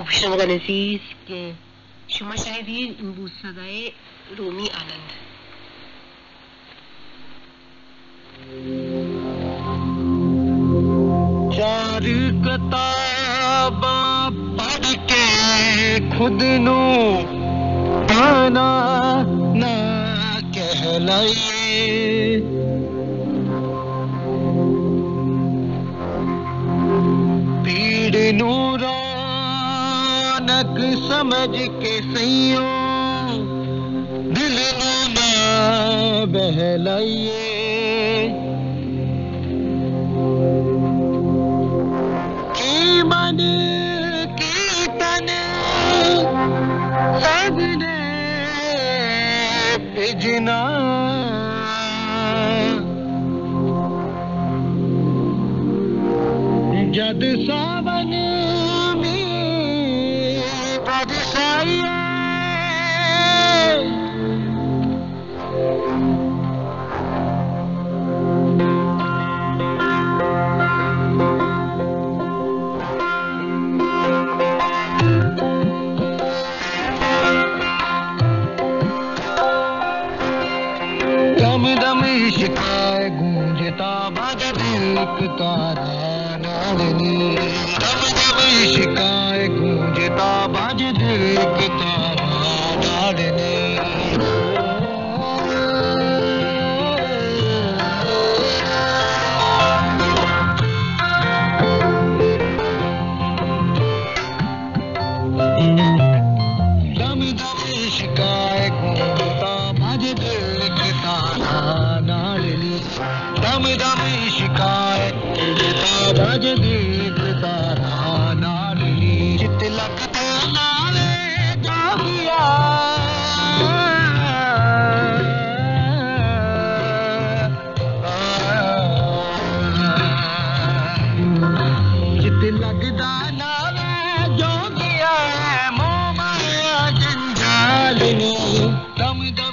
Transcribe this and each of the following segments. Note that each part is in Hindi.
خوشنودن عزیز که شما شنیدید این بود صدای رومی آنند. चार किताबां पढ़ के खुद नू दाना ना कहलाइए, पीड़ नू रौनक समझ के सैयों दिल नू ना बहलाइए। मन कीर्तन सबने भिजना, जद सावन में बरसाइए, दम शिकाय गूंजता बाज दिल तारा नारनी, दम दम शिकाय गूंजता बाज दिल तारा नारनी। दम दम शिकाय गूंजता बाज दिल तारा नारनी, दम दम शिकायत बाज दीप तारा नारनी। चित लगता नाले जोगिया, चित लगता नाले जोगिया मोह माया जंजालनी, दम दम।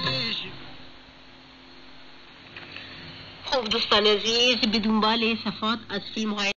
خب دوستان عزیز به دنبال صفحات از فیلم های